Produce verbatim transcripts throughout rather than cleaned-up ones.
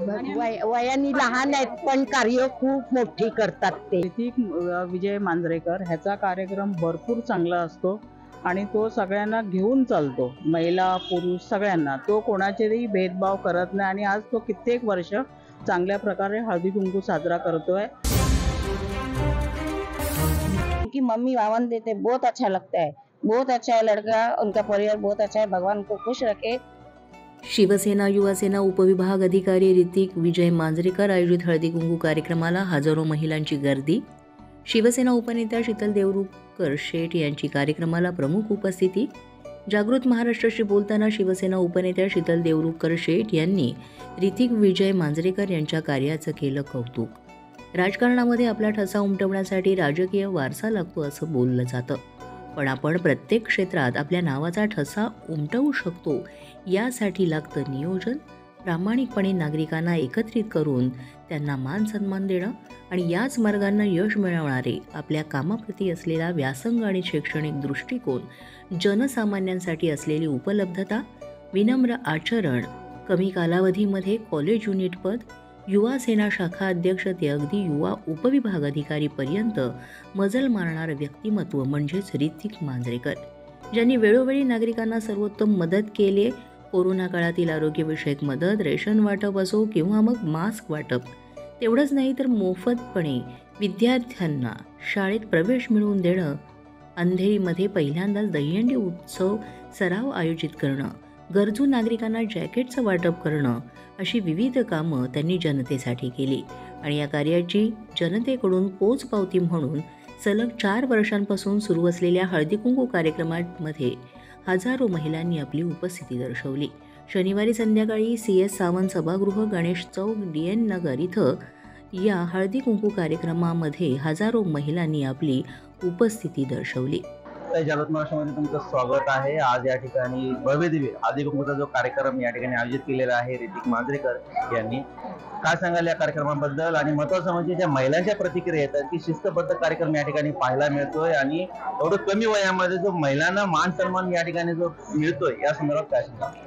वय- वयाने लहान आहेत पण कार्य खूप मोठी करतात ते. ऋतिक विजय मांजरेकर ह्याचा कार्यक्रम भरपूर चांगला असतो आणि तो सगळ्यांना घेऊन चालतो, महिला पुरुष सगळ्यांना. तो कोणाचेही भेदभाव करत नाही आणि आज तो कित्येक वर्ष चांगल्या प्रकारे हळदी कुंकू साजरा करतोय. कि मम्मी वावन देते, बहुत अच्छा लगता है, बहुत अच्छा है लड़का, उनका परिवार बहुत अच्छा है, भगवान को खुश रखे. शिवसेना युवासेना उपविभाग अधिकारी ऋतिक विजय मांजरेकर आयोजित हळदी कुंकू कार्यक्रमाला हजारो महिलांची गर्दी. शिवसेना उपनेत्या शीतल देवरुखकर शेठ यांची कार्यक्रमाला प्रमुख उपस्थिती. जागृत महाराष्ट्राशी बोलताना शिवसेना उपनेत्या शीतल देवरुखकर शेठ यांनी ऋतिक विजय मांजरेकर यांच्या कार्याचं केलं कौतुक. राजकारणामध्ये आपला ठसा उमटवण्यासाठी राजकीय वारसा लागतो असं बोललं जातं, पण आपण प्रत्येक क्षेत्रात आपल्या नावाचा ठसा उमटवू शकतो यासाठी लागतं नियोजन, प्रामाणिकपणे नागरिकांना एकत्रित करून त्यांना मान सन्मान देणं आणि याच मार्गानं यश मिळवणारे आपल्या कामाप्रती असलेला व्यासंग आणि शैक्षणिक दृष्टिकोन, जनसामान्यांसाठी असलेली उपलब्धता, विनम्र आचरण, कमी कालावधीमध्ये कॉलेज युनिट पद, युवा सेना शाखा अध्यक्ष ते अगदी युवा उपविभाग अधिकारीपर्यंत मजल मारणारं व्यक्तिमत्व म्हणजेच ऋतिक मांजरेकर, ज्यांनी वेळोवेळी नागरिकांना सर्वोत्तम मदत केली. कोरोना काळातील आरोग्यविषयक मदत, रेशन वाटप असो किंवा मग मास्क वाटप. तेवढंच नाही तर मोफतपणे विद्यार्थ्यांना शाळेत प्रवेश मिळवून देणं, अंधेरीमध्ये पहिल्यांदाच दहीहंडी उत्सव सराव आयोजित करणं, गरजू नागरिकांना जॅकेटचं वाटप करणं, अशी विविध कामं त्यांनी जनतेसाठी केली आणि या कार्याची जनतेकडून पोचपावती म्हणून सलग चार वर्षांपासून सुरू असलेल्या हळदी कुंकू कार्यक्रमामध्ये हजारो महिलांनी आपली उपस्थिती दर्शवली. शनिवारी संध्याकाळी सी एस सावंत सभागृह, गणेश चौक, डी एन नगर इथं या हळदी कुंकू कार्यक्रमामध्ये हजारो महिलांनी आपली उपस्थिती दर्शवली. जागृत महाराष्ट्रामध्ये तुमचं स्वागत आहे. आज या ठिकाणी भव्यदिव्य हळदी कुंकूचा जो कार्यक्रम या ठिकाणी आयोजित केलेला आहे ऋतिक मांजरेकर यांनी, काय सांगाल या कार्यक्रमाबद्दल? आणि महत्वाचं म्हणजे ज्या महिलांच्या प्रतिक्रिया येतात की शिस्तबद्ध कार्यक्रम या ठिकाणी पाहायला मिळतोय आणि एवढं कमी वयामध्ये जो महिलांना मान सन्मान या ठिकाणी जो मिळतोय या संदर्भात काय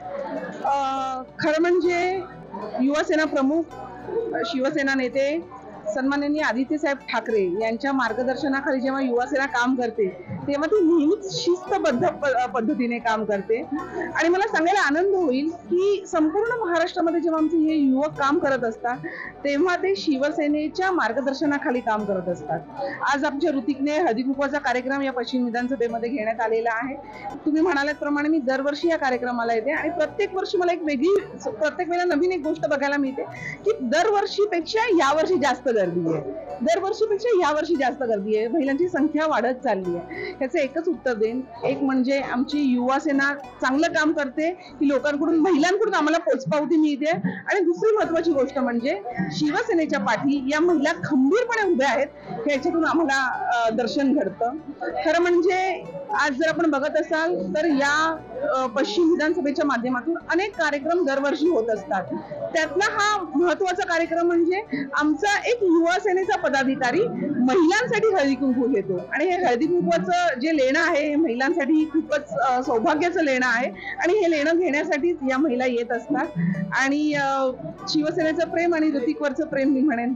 सांगाल? खरं म्हणजे युवासेना प्रमुख, शिवसेना नेते सन्माननीय आदित्य साहेब ठाकरे यांच्या मार्गदर्शनाखाली जेव्हा युवासेना काम करते तेव्हा ती नेहमीच शिस्तबद्ध पद्धतीने काम करते आणि मला सांगायला आनंद होईल की संपूर्ण महाराष्ट्रामध्ये जेव्हा आमचे हे युवक काम करत असतात तेव्हा ते शिवसेनेच्या मार्गदर्शनाखाली काम करत असतात. आज आमच्या ऋतिकने हळदी कुंकवाचा कार्यक्रम या पश्चिम विधानसभेमध्ये घेण्यात आलेला आहे. तुम्ही म्हणाल्याप्रमाणे मी दरवर्षी या कार्यक्रमाला येते आणि प्रत्येक वर्षी मला एक वेगळी, प्रत्येक वेळेला नवीन एक गोष्ट बघायला मिळते की दरवर्षीपेक्षा यावर्षी जास्त गर्दी आहे, दरवर्षीपेक्षा यावर्षी जास्त गर्दी आहे, महिलांची संख्या वाढत चालली आहे. याचं एकच उत्तर देईन, एक म्हणजे आमची युवा सेना चांगलं काम करते की लोकांकडून, महिलांकडून आम्हाला पोचपावती मिळते आणि दुसरी महत्वाची गोष्ट म्हणजे शिवसेनेच्या पाठी या महिला खंबीरपणे उभ्या आहेत याच्यातून आम्हाला दर्शन घडतं. खरं म्हणजे आज जर आपण बघत असाल तर या पश्चिम विधानसभेच्या माध्यमातून अनेक कार्यक्रम दरवर्षी होत असतात. त्यातला हा महत्वाचा कार्यक्रम म्हणजे आमचा एक युवा सेनेचा पदाधिकारी महिलांसाठी हळदी कुंकू घेतो आणि हे हळदी कुंकवाचं जे लेणं आहे हे महिलांसाठी खूपच सौभाग्याचं लेणं आहे आणि हे लेणं घेण्यासाठी या महिला येत असतात आणि शिवसेनेचं प्रेम आणि ऋतिकवरचं प्रेम मी म्हणेन.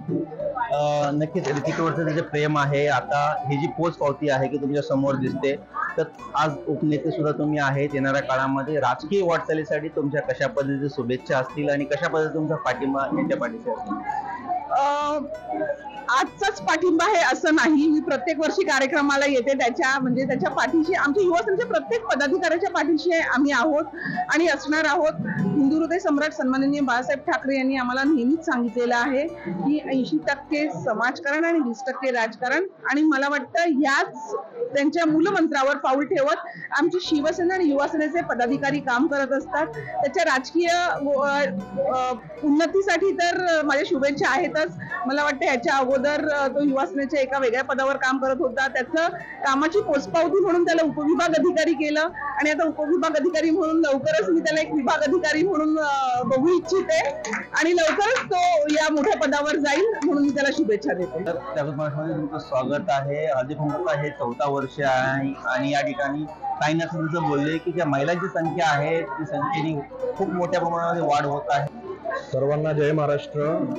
नक्कीच ऋतिकवरचं जे प्रेम आहे, आता ही जी पोच पावती आहे की तुमच्या समोर दिसते, तर आज उपनेते सुद्धा तुम्ही आहेत. येणाऱ्या काळामध्ये राजकीय वाटचालीसाठी तुमच्या कशा पद्धतीच्या शुभेच्छा असतील आणि कशा पद्धतीने तुमचा पाठिंबा यांच्या पाठीशी असेल? आजचाच पाठिंबा आहे असं नाही, मी प्रत्येक वर्षी कार्यक्रमाला येते त्याच्या म्हणजे त्याच्या पाठीशी, आमच्या युवा सेनेच्या प्रत्येक पदाधिकाऱ्याच्या पाठीशी आम्ही आहोत आणि असणार आहोत. हिंदू हृदय सम्राट सन्माननीय बाळासाहेब ठाकरे यांनी आम्हाला नेहमीच सांगितलेलं आहे की ऐंशी टक्के समाजकारण आणि वीस टक्के राजकारण, आणि मला वाटतं याच त्यांच्या मूलमंत्रावर पाऊल ठेवत आमची शिवसेना आणि युवा सेनेचे पदाधिकारी काम करत असतात. त्याच्या राजकीय उन्नतीसाठी तर माझ्या शुभेच्छा आहेतच. मला वाटतं याच्या अगोदर तो युवा सेनेच्या एका वेगळ्या पदावर काम करत होता, त्याचं कामाची पोचपावती म्हणून त्याला उपविभाग अधिकारी केलं आणि आता उपविभाग अधिकारी म्हणून लवकरच मी त्याला एक विभाग अधिकारी म्हणून बघू इच्छिते आणि लवकरच तो या मोठ्या पदावर जाईल म्हणून मी त्याला शुभेच्छा देते. तुमचं स्वागत आहे. हळदी कुंकूचा हे चौथा वर्ष आहे आणि या ठिकाणी काही ना तुमचं बोलले की ज्या महिलांची संख्या आहे ती संख्येने खूप मोठ्या प्रमाणामध्ये वाढ होत आहे. सर्वांना जय महाराष्ट्र.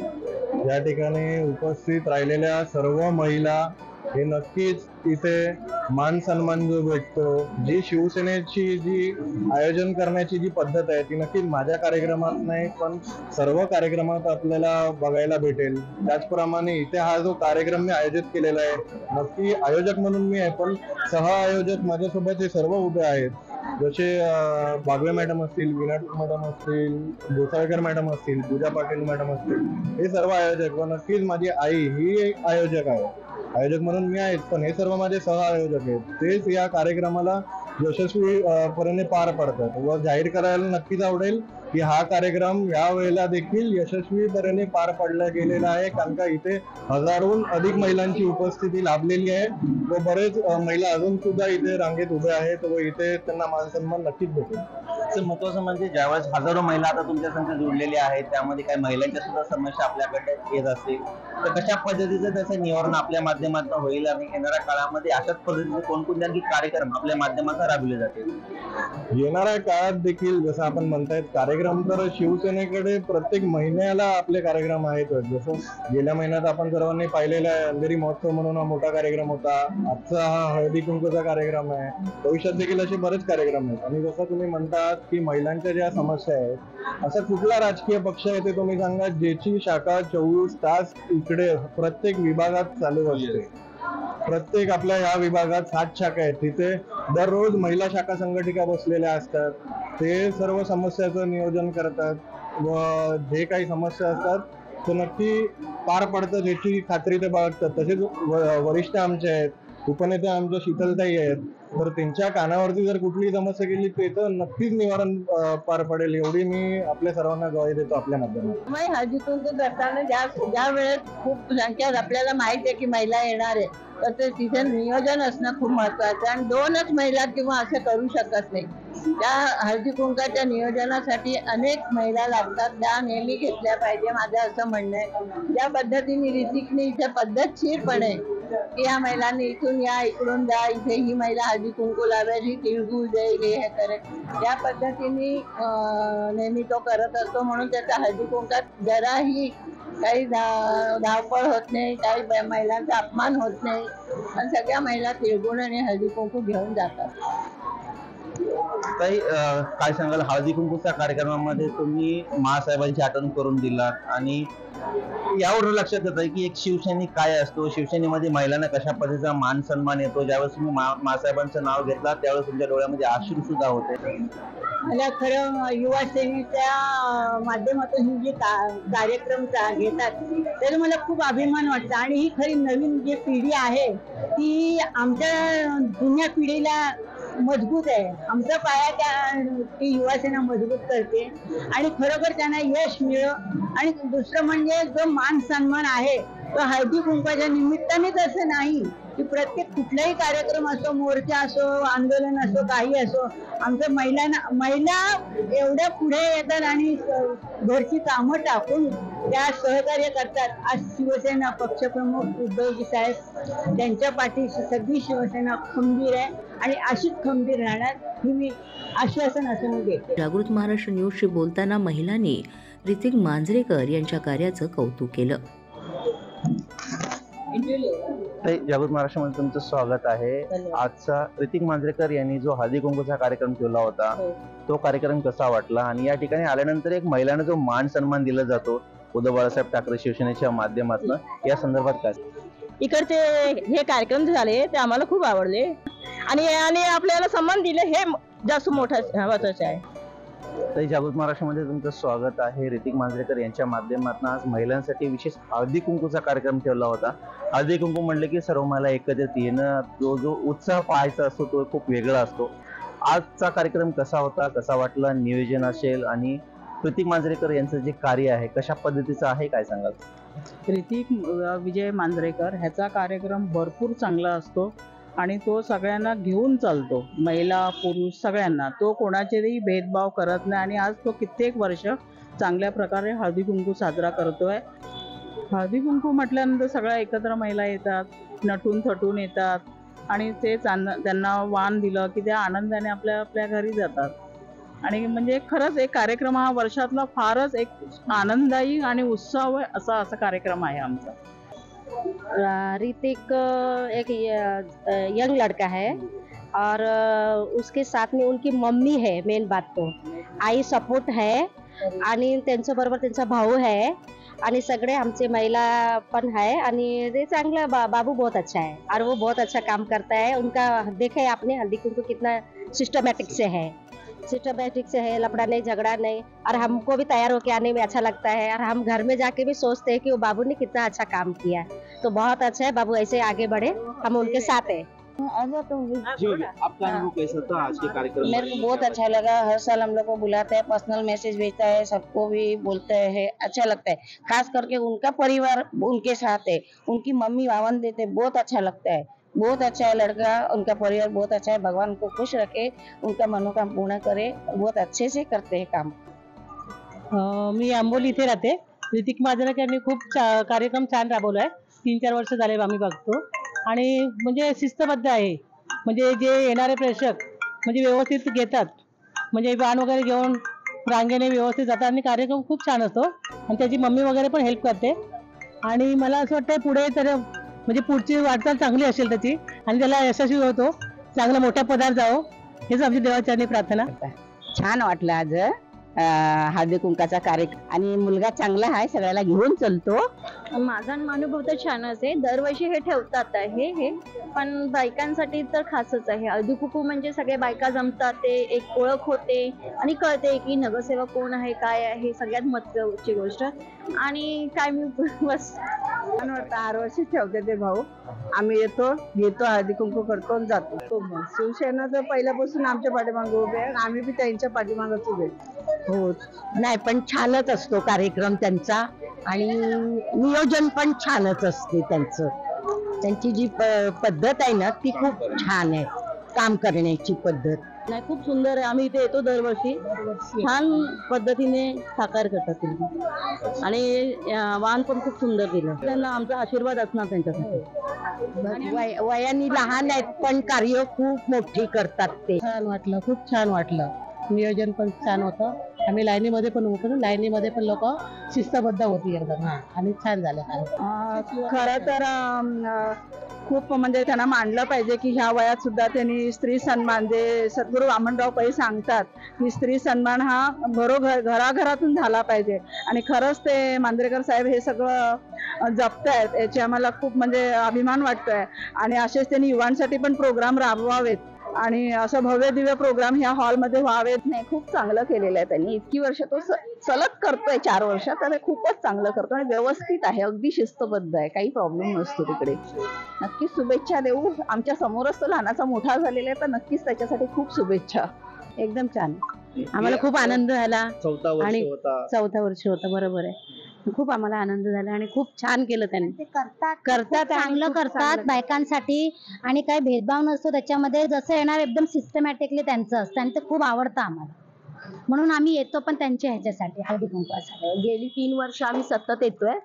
या ठिकाणी उपस्थित राहिलेल्या सर्व महिला हे नक्कीच इथे मान सन्मान जो भेटतो, जी शिवसेनेची जी आयोजन करण्याची जी पद्धत आहे ती नक्कीच माझ्या कार्यक्रमात नाही पण सर्व कार्यक्रमात आपल्याला बघायला भेटेल. त्याचप्रमाणे इथे हा जो कार्यक्रम मी आयोजित केलेला आहे, नक्की आयोजक म्हणून मी आहे पण सह आयोजक माझ्यासोबत हे सर्व उभे आहेत. जसे बागवे मॅडम असतील, विनाट मॅडम असतील, गोसाळकर मॅडम असतील, पूजा पाटील मॅडम असतील, हे सर्व आयोजक व नक्कीच माझी आई ही एक आयोजक आहे. आयोजक म्हणून मी आहेच पण हे सर्व माझे सह आयोजक आहेत. तेच या कार्यक्रमाला यशस्वी परीने पार पडतात व जाहीर करायला नक्कीच आवडेल की हा कार्यक्रम या वेळेला देखील यशस्वी तऱ्हेने पार पडला गेलेला आहे, कारण का इथे हजारोहून अधिक महिलांची उपस्थिती लाभलेली आहे व बरेच महिला अजून सुद्धा इथे रांगेत उभे आहेत व इथे त्यांना मान सन्मान नक्कीच भेटेल. महत्वाचं म्हणजे ज्यावेळेस हजारो महिला आता तुमच्या संघ जोडलेल्या आहेत, त्यामध्ये काही महिलांच्या सुद्धा समस्या आपल्याकडे येत असतील, तर कशा पद्धतीचं त्याचं निवारण आपल्या माध्यमातून होईल आणि येणाऱ्या काळामध्ये अशाच पद्धतीचे कोणकोणते कार्यक्रम आपल्या माध्यमातून राबवले जातील? येणाऱ्या काळात देखील जसं आपण म्हणतायत कार्यक्रम तर शिवसेनेकडे प्रत्येक महिन्याला आपले कार्यक्रम आहेत. जसं गेल्या महिन्यात आपण सर्वांनी पाहिलेला आहे अंधेरी महोत्सव म्हणून हा मोठा कार्यक्रम होता. आजचा हा हळदी कुंकूचा कार्यक्रम आहे. भविष्यात देखील असे बरेच कार्यक्रम आहेत. आणि जसं तुम्ही म्हणतात की महिलांच्या ज्या समस्या आहेत, असा कुठला राजकीय पक्ष आहे ते तुम्ही सांगा ज्याची शाखा चोवीस तास इकडे प्रत्येक विभागात चालू असते. प्रत्येक आपल्या या विभागात सात शाखा आहेत, तिथे दररोज महिला शाखा संघटिका बसलेल्या असतात. ते सर्व समस्याचं नियोजन करतात व जे काही समस्या असतात ते नक्की पार पडतात याची खात्री ते बाळगतात. तसेच वरिष्ठ आमचे आहेत, उपनेते आमच्या शीतलताई आहेत, तर त्यांच्या कानावरती जर कुठली समस्या गेली ते तर नक्कीच निवारण पार पडेल एवढी मी आपल्या सर्वांना ग्वाही देतो आपल्या माध्यमातून. हळदी कुंकू करताना ज्या ज्या वेळेस खूप संख्या आपल्याला माहिती आहे की महिला येणार आहे, तर ते तिथे नियोजन असणं खूप महत्वाचं. आणि दोनच महिला किंवा असं करू शकत नाही. त्या हळदी कुंकाच्या नियोजनासाठी अनेक महिला लागतात, त्या नेहमी घेतल्या पाहिजे माझं असं म्हणणं आहे. ज्या पद्धतीने ऋतिकने इथे पद्धतशीरपणे की या महिलांनी इथून या इकडून जा, इथे ही महिला हळदी कुंकू लावेल, ही तिळगुळ देईल, हे करेल, या पद्धतीने नेहमी तो करत असतो. म्हणून त्याचा हळदी कुंकात जराही काही धावपळ होत नाही, काही महिलांचा अपमान होत नाही आणि सगळ्या महिला तिळगुळ आणि हळदी कुंकू घेऊन जातात. काही काय सांगाल, हळदी कुंकूच्या कार्यक्रमामध्ये तुम्ही महासाहेबांची आठवण करून दिलात आणि यावरून लक्षात येत आहे की एक शिवसैनिक काय असतो, शिवसेनेमध्ये महिलांना कशा पद्धतीचा मान सन्मान येतो. ज्यावेळेस तुम्ही महासाहेबांचं नाव घेतला त्यावेळेस तुमच्या डोळ्यामध्ये अश्रू सुद्धा होते. मला खरं युवा सेनेच्या माध्यमातून ही जे कार्यक्रम घेतात त्याला मला खूप अभिमान वाटतो. आणि ही खरी नवीन जी पिढी आहे ती आमच्या जुन्या पिढीला मजबूत आहे. आमचा पाया त्या ती युवा सेना मजबूत करते आणि खरोखर त्यांना यश मिळो. आणि दुसरं म्हणजे जो मान सन्मान आहे तो हळदी कुंकवाच्या निमित्तानेच असं नाही की प्रत्येक कुठलाही कार्यक्रम असो, मोर्चा असो, आंदोलन असो, काही असो, आमच्या महिलांना महिला एवढ्या पुढे येतात आणि घरची कामं टाकून त्या सहकार्य करतात. आज शिवसेना पक्षप्रमुख उद्धवजी साहेब त्यांच्या पाठीशी सगळी शिवसेना खंबीर आहे आणि अशीच खंबीर राहणार ही मी आश्वासन असं मी देते. जागृत महाराष्ट्र न्यूजशी बोलताना महिलांनी ऋतिक मांजरेकर यांच्या कार्याचं कौतुक केलं. जागृत महाराष्ट्रामध्ये तुमचं स्वागत आहे. आजचा ऋतिक मांजरेकर यांनी जो हळदी कुंकूचा कार्यक्रम ठेवला होता तो कार्यक्रम कसा वाटला आणि या ठिकाणी आल्यानंतर एक महिलांना जो मान सन्मान दिला जातो उद्धव बाळासाहेब ठाकरे शिवसेनेच्या माध्यमातून, या संदर्भात काय? इकडचे हे कार्यक्रम झाले ते आम्हाला खूप आवडले आणि आणि आपल्याला सन्मान दिले हे जास्त मोठं महत्वाचं आहे. तरी जागृत महाराष्ट्रामध्ये तुमचं स्वागत आहे. ऋतिक मांजरेकर यांच्या माध्यमातून आज महिलांसाठी विशेष हळदी कुंकूचा कार्यक्रम ठेवला होता. हळदी कुंकू म्हणले की सर्व महिला एकत्रित येणं, जो जो उत्साह पाहायचा असतो तो खूप वेगळा असतो. आजचा कार्यक्रम कसा होता, कसा वाटला, नियोजन असेल आणि ऋतिक मांजरेकर यांचं जे कार्य आहे कशा पद्धतीचं आहे, काय सांगाल? ऋतिक विजय मांजरेकर ह्याचा कार्यक्रम भरपूर चांगला असतो आणि तो सगळ्यांना घेऊन चालतो, महिला पुरुष सगळ्यांना. तो कोणाचेही भेदभाव करत नाही आणि आज तो कित्येक वर्ष चांगल्या प्रकारे हळदी कुंकू साजरा करतोय. हळदी कुंकू म्हटल्यानंतर सगळ्या एकत्र महिला येतात, नटून थटून येतात आणि ते त्यांना वाण दिलं की त्या आनंदाने आपल्या आपल्या घरी जातात. आणि म्हणजे खरंच एक कार्यक्रम हा वर्षातला फारच एक आनंददायी आणि उत्सव असा असा कार्यक्रम आहे आमचा. ऋतिक एक यंग लड़का है और उसके साथ में उनकी मम्मी है, मेन बात तो आई सपोर्ट है आणि त्यांच्याबरोबर त्यांचा भाऊ है आणि सगळे आमचे महिला पण है आणि ते चांगला बा, बाबू बहुत अच्छा है और वो बहुत अच्छा काम करता है. उनका देखे आपने हल्दी कुंकू कितना सिस्टमैटिक से है, सिस्टमैटिक से है, लफड़ा नहीं झगड़ा नहीं और हमको भी तैयार होके आने में अच्छा लगता है और हम घर में जाके भी सोचते हैं कि वो बाबू ने कितना अच्छा काम किया. तो बहुत अच्छा है, बाबू ऐसे आगे बढ़े, हम उनके साथ है. जी, आपका अनुभव कैसा था आज के कार्यक्रम? मेरे को बहुत अच्छा लगा. हर साल हम लोग को बुलाता है, पर्सनल मैसेज भेजता है, सबको भी बोलता है, अच्छा लगता है. खास करके उनका परिवार उनके साथ है, उनकी मम्मी वावन देते, बहुत अच्छा लगता है. बहुत अच्छा है लड़का, उनका परिवार बहुत अच्छा है. भगवान को खुश रखे, उनका मनोकामना पूर्ण करे. बहुत अच्छे से करते हैं काम. मी आंबोली इथे राहते. ऋतिक मांजरेकर यांनी खूप कार्यक्रम छान राबवलाय. तीन चार वर्ष झाले आम्ही बघतो आणि म्हणजे शिस्तबद्ध आहे. म्हणजे जे येणारे प्रेक्षक म्हणजे व्यवस्थित घेतात, म्हणजे वाण वगैरे घेऊन रांगेने व्यवस्थित जातात आणि कार्यक्रम खूप छान असतो आणि त्याची मम्मी वगैरे पण हेल्प करते. आणि मला असं वाटतं पुढे तर म्हणजे पुढची वाटचाल चांगली असेल त्याची आणि त्याला यशस्वी होतो, चांगला मोठ्या पदावर जावं हेच आमची देवाचरणी प्रार्थना. छान वाटलं आज हळदी कुंकाचा कार्यक्रम आणि मुलगा चांगला आहे, सगळ्याला घेऊन चलतो. माझा अनुभव तर छानच आहे. दरवर्षी हे ठेवतात आहे हे, पण बायकांसाठी तर खासच आहे. हळदी कुंकू म्हणजे सगळे बायका जमतात, ते एक ओळख होते आणि कळते की नगरसेवक कोण आहे काय आहे, सगळ्यात महत्त्वाची गोष्ट. आणि काय मी बस छान वाटतं. हर वर्षी ठेवते ते भाऊ, आम्ही येतो, घेतो, हळदी कुंकू करतो आणि जातो. शिवसेना तर पहिल्यापासून आमच्या पाठीमागे उभे आहे, आम्ही बी त्यांच्या पाठीमागच उभे. हो, नाही पण छानच असतो कार्यक्रम त्यांचा आणि नियोजन पण छानच असते त्यांचं. त्यांची जी पद्धत आहे ना ती खूप छान आहे, काम करण्याची पद्धत. नाही खूप सुंदर आहे. आम्ही इथे येतो दरवर्षी, छान पद्धतीने साकार करतात तुम्ही आणि वाण पण खूप सुंदर दिलं. त्यांना आमचा आशीर्वाद असणार त्यांच्यासाठी. वय वयाने लहान आहेत पण कार्य खूप मोठी करतात ते. छान वाटलं, खूप छान वाटलं. नियोजन पण छान होतं. आम्ही लाईनीमध्ये पण उभं करून लाईनीमध्ये पण लोक शिस्तबद्ध होती एकदम आणि छान झालं. खरं तर खूप म्हणजे त्यांना मानलं पाहिजे की ह्या वयात सुद्धा त्यांनी स्त्री सन्मान, जे सद्गुरू वामनराव पै सांगतात की स्त्री सन्मान हा घरोघर घराघरातून झाला पाहिजे आणि खरंच ते मांजरेकर साहेब हे सगळं जपतायत, याची आम्हाला खूप म्हणजे अभिमान वाटतोय. आणि असेच त्यांनी युवांसाठी पण प्रोग्राम राबवावेत आणि असं भव्य दिव्य प्रोग्राम ह्या हॉलमध्ये व्हावेत. नाही खूप चांगलं केलेलं आहे त्यांनी. इतकी वर्ष तो सलग करतोय, चार वर्षात, तर खूपच चांगलं करतो आणि व्यवस्थित आहे, अगदी शिस्तबद्ध आहे, काही प्रॉब्लेम नसतो तिकडे. नक्कीच शुभेच्छा देऊ. आमच्या समोरच तो लहानाचा मोठा झालेला आहे, तर नक्कीच त्याच्यासाठी खूप शुभेच्छा. एकदम छान, आम्हाला खूप आनंद झाला. चौथा वर्ष आणि होता. चौथा वर्ष होता, बरोबर आहे. खूप आम्हाला आनंद झाला आणि खूप छान केलं त्यांनी. करतात चांगलं करतात बायकांसाठी आणि काही भेदभाव नसतो त्याच्यामध्ये. जसं येणार एकदम सिस्टमॅटिकली त्यांचं असतं आणि ते खूप आवडतं आम्हाला, म्हणून आम्ही येतो पण त्यांच्या ह्याच्यासाठी हळदी कुंकवासाठी. गेली तीन वर्ष आम्ही सतत येतोय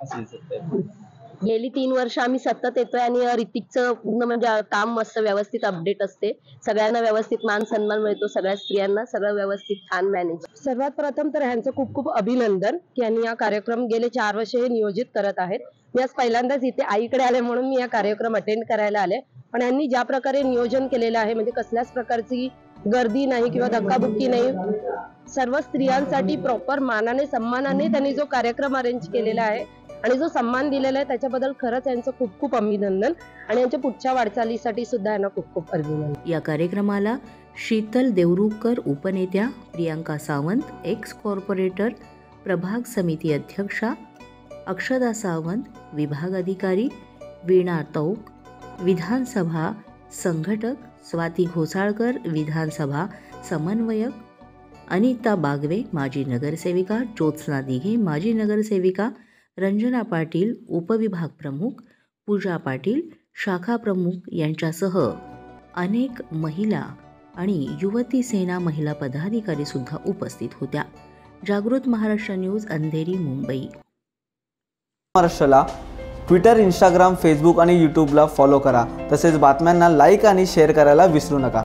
गेली तीन वर्ष आम्ही सतत येतोय आणि ऋतिकचं पूर्ण म्हणजे काम मस्त व्यवस्थित अपडेट असते. सगळ्यांना व्यवस्थित मान सन्मान मिळतो, सगळ्या स्त्रियांना सगळं व्यवस्थित छान मॅनेज. सर्वात प्रथम तर ह्यांचं खूप खूप अभिनंदन की यांनी हा कार्यक्रम गेले चार वर्ष हे नियोजित करत आहेत. मी आज पहिल्यांदाच इथे आईकडे आले म्हणून मी हा कार्यक्रम अटेंड करायला आले. पण यांनी ज्या प्रकारे नियोजन केलेलं आहे म्हणजे कसल्याच प्रकारची गर्दी नाही किंवा धक्काबुक्की नाही, सर्व स्त्रियांसाठी प्रॉपर मानाने सन्मानाने त्यांनी जो कार्यक्रम अरेंज केलेला आहे आणि जो सन्मान दिलेला आहे त्याच्याबद्दल खरंच यांचं खूप खूप अभिनंदन आणि यांच्या पुढच्या वाटचालीसाठी सुद्धा यांना खूप खूप अभिनंदन. या कार्यक्रमाला शीतल देवरुखकर उपनेत्या, प्रियांका सावंत एक्स कॉर्पोरेटर, प्रभाग समिती अध्यक्षा, अक्षदा सावंत विभाग अधिकारी, वीणा तौक विधानसभा संघटक, स्वाती घोसाळकर विधानसभा समन्वयक, अनिता बागवे माजी नगरसेविका, ज्योत्स्ना दिघे माजी नगरसेविका, रंजना पाटील उपविभाग प्रमुख, पूजा पाटील शाखा प्रमुख यांच्यासह अनेक महिला आणि युवती सेना महिला पदाधिकारी सुद्धा उपस्थित होत्या. जागृत महाराष्ट्र न्यूज, अंधेरी, मुंबई. महाराष्ट्राला ट्विटर, इंस्टाग्राम, फेसबुक आणि यूट्यूबला फॉलो करा. तसेच बातम्यांना लाईक आणि शेअर करायला विसरू नका.